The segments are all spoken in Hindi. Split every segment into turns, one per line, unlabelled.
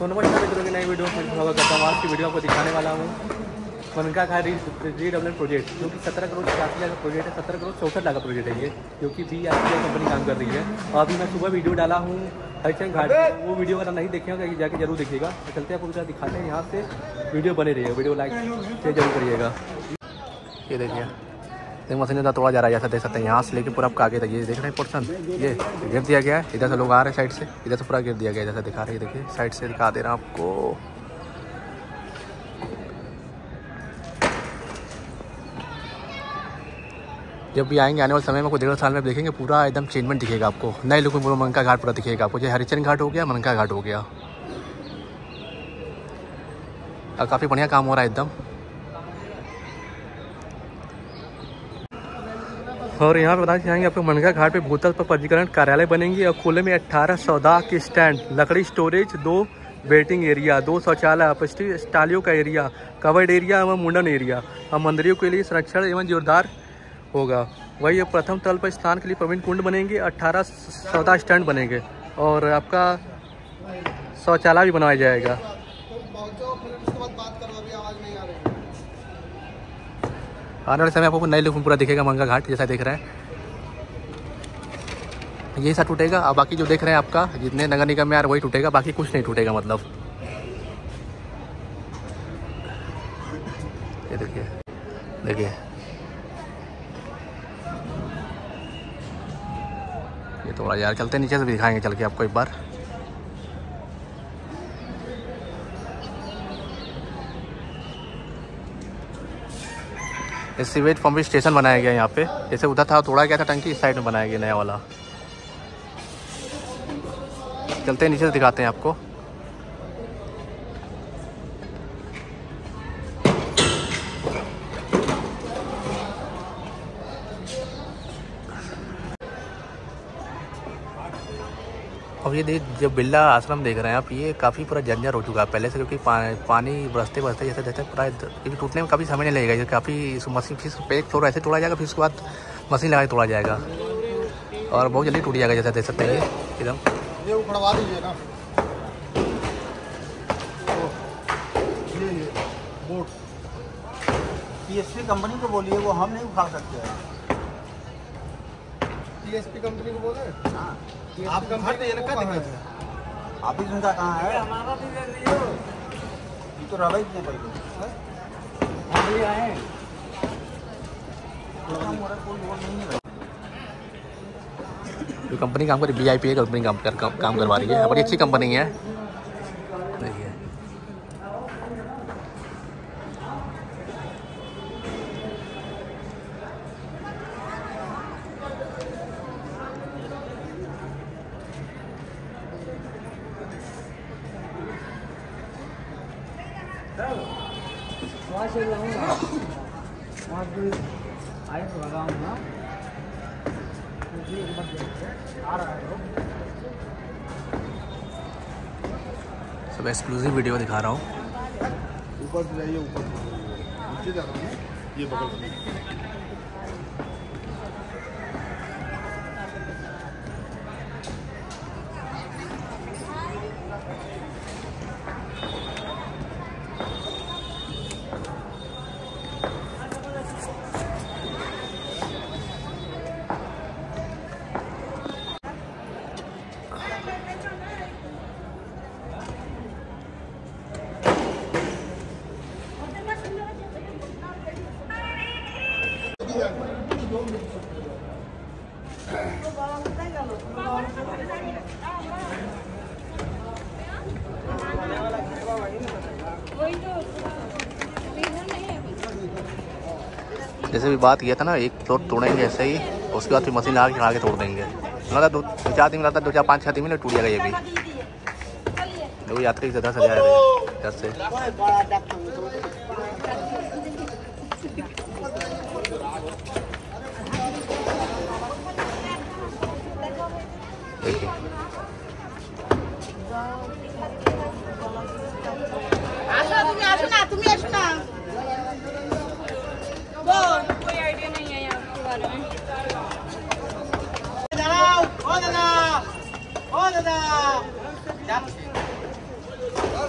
तो नमस्कार मित्रों की नई वीडियो में स्वागत करता हूँ। आज की वीडियो आपको दिखाने वाला हूँ मनका घाट रीडेवलपमेंट प्रोजेक्ट, जो कि 17 करोड़ 86 लाख का प्रोजेक्ट है। 17 करोड़ 64 लाख का प्रोजेक्ट है ये, जो कि BIPL कंपनी काम कर रही है। और अभी मैं सुबह वीडियो डाला हूँ हरिचंद घाट, वो वीडियो अगर नहीं देखेगा जाके जरूर देखिएगा। तो चलते हैं आपको पूरा दिखाते हैं, यहाँ से वीडियो बने रहिएगा, वीडियो लाइक से जरूर करिएगा। ये देखिए मशीन इधर तोड़ा जा रहा है, जैसा देख सकते हैं। यहाँ से लेके पूरा आपका आगे तक ये देख रहे हैं पोर्शन, ये गिर दिया गया है। इधर से लोग आ रहे हैं साइड से, इधर से पूरा गिर दिया गया है, जैसा दिखा रहे हैं। देखिए साइड से दिखा दे रहा हूँ आपको। जब भी आएंगे आने वाले समय में कुछ 1.5 साल में देखेंगे पूरा एकदम चेंजमेंट दिखेगा आपको, नए लुक में। पूरा मनका घाट पूरा दिखेगा आपको, जैसे हरिचंद घाट हो गया, मनका घाट हो गया। और काफ़ी बढ़िया काम हो रहा है एकदम। और यहाँ पे बताना चाहेंगे आपको, मनका घाट पे भूतल पर पंजीकरण कार्यालय बनेंगे। और खुले में 18 सौदा की स्टैंड, लकड़ी स्टोरेज, 2 वेटिंग एरिया, 2 शौचालय, अपस्टी स्टालियों का एरिया, कवर्ड एरिया एवं मुंडन एरिया। और मंदिरों के लिए संरक्षण एवं जोरदार होगा। वही प्रथम तल पर स्नान के लिए प्रवीण कुंड बनेंगे, 18 सौदा स्टैंड बनेंगे और आपका शौचालय भी बनाया जाएगा। आने वाले समय आपको नए लुक में पूरा दिखेगा मनका घाट, जैसा देख रहे हैं। ये ऐसा टूटेगा, और बाकी जो देख रहे हैं आपका जितने नगर निगम में यार वही टूटेगा, बाकी कुछ नहीं टूटेगा। मतलब ये देखिए देखिए, ये थोड़ा यार चलते नीचे से भी दिखाएंगे चल के आपको एक बार। सीवेज पंप स्टेशन बनाया गया यहाँ पे, जैसे उधर था तोड़ा गया था टंकी, इस साइड में बनाया गया नया वाला। चलते हैं नीचे से दिखाते हैं आपको। अब ये जो बिरला आश्रम देख रहे हैं आप, ये काफ़ी पूरा जर्जर हो चुका है पहले से, क्योंकि पानी बरसते बरसते जैसे जैसे पूरा, क्योंकि टूटने में काफ़ी समय नहीं लगेगा। ये काफ़ी मशीन फिर एक फ्लोर ऐसे तोड़ा जाएगा, फिर उसके बाद मशीन लगा के तोड़ा जाएगा और बहुत जल्दी टूट जाएगा, जैसा देख सकते हैं एकदम।
ये उखड़वा दीजिए ना, ये बोर्ड PSP कंपनी को बोलिए, वो हम नहीं उखाड़ सकते हैं। PSP कंपनी को बोले, हाँ आप कंपनी ये लगा देंगे। आप ही उनका कहाँ है? हमारा भी दे दियो, ये तो रवा ही नहीं पड़ेगा। हम भी आए,
जो कंपनी काम कर रही है BIPL कंपनी काम करवा रही है, बड़ी अच्छी कंपनी है। देखिए
वहाँ से लगाऊंगा, वहाँ भी आए तो लगाऊंगा। आ रहा है
सब एक्सक्लूसिव वीडियो दिखा रहा हूँ।
ऊपर से जाइए, ऊपर नीचे जा रहा हूँ, ये बगल में।
जैसे भी बात किया था ना, एक फ्लोर तोड़ेंगे ऐसे ही, उसके बाद फिर मशीन लगा के आगे तोड़ देंगे। मतलब 2-4 दिन लगता है, 2-4-5-6 दिन में टूट जाएगा ये भी। दो यात्री इधर से जा रहे हैं, इधर से। देखिए
कोई आइडिया नहीं है यहाँ के बारे में।
ओ दादा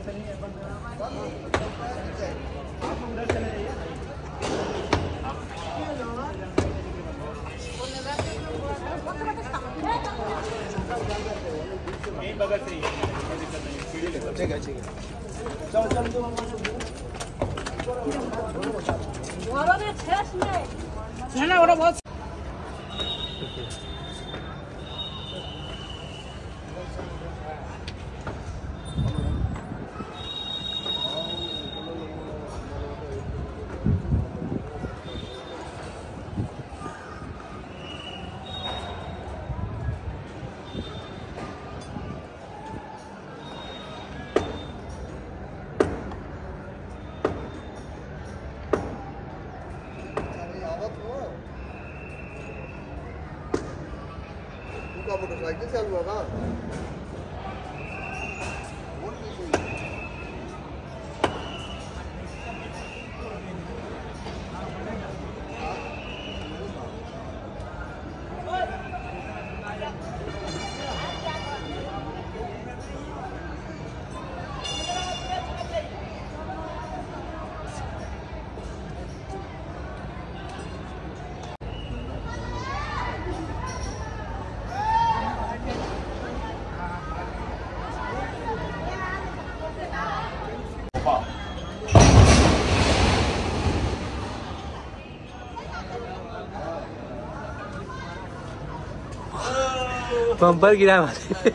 ठीक है चल चल
ना वो बहुत
मोटरसाइकिल से हुआ था
बम्पर गिरा हमारे।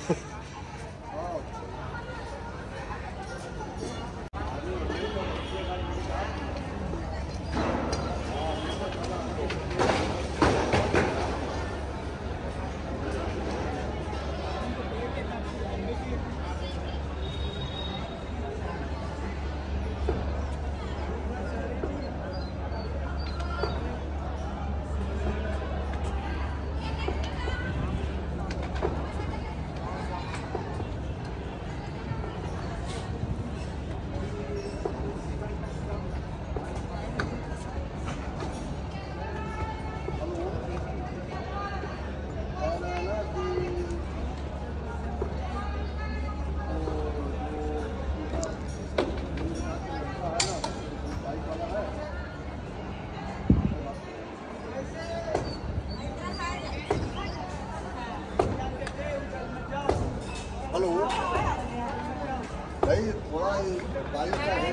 हेलो भाई थोड़ा बारिश का है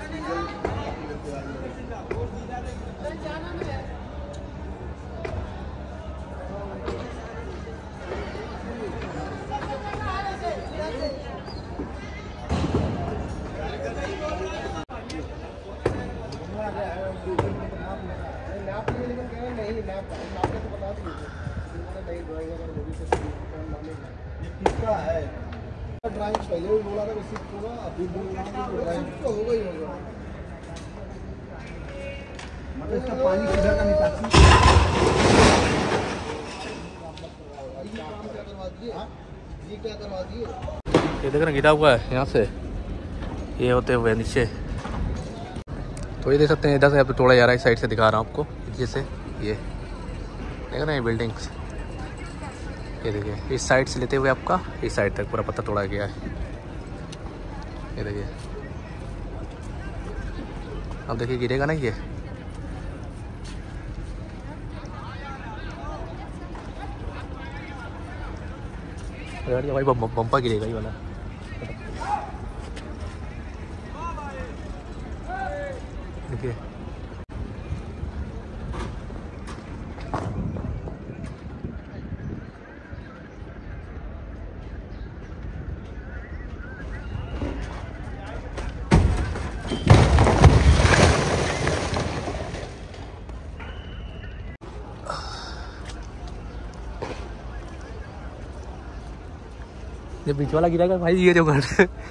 किसका है ड्राइंग पहले भी बोला था वैसे होगा अभी भी ड्राइंग तो होगा ही होगा मतलब इसका पानी किधर का निकासी ये क्या करवा दिए
ये देख रहे गिरा हुआ है यहाँ से ये होते हुए नीचे तो ये देख सकते हैं इधर से तोड़ा जा रहा है इस साइड से दिखा रहा हूँ आपको जैसे ये देख रहे हैं बिल्डिंग्स ये देखिए इस साइड से लेते हुए आपका इस साइड तक पूरा पत्ता तोड़ा गया है ये देखिए अब देखिए गिरेगा ना ये भाई बम्पा गिरेगा ये वाला देखिए ये बीच वाला गिरेगा भाई ये जो घर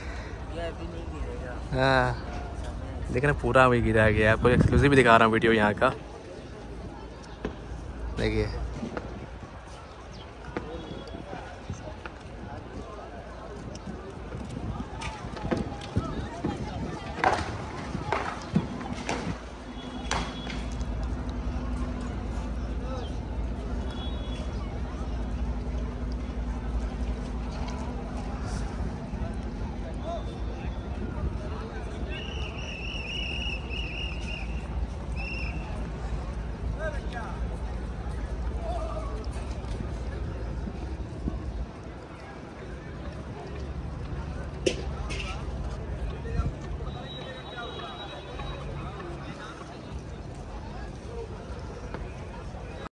हाँ देखना पूरा वही गिरा गया आपको एक्सक्लूसिव भी दिखा रहा हूँ वीडियो यहाँ का देखिए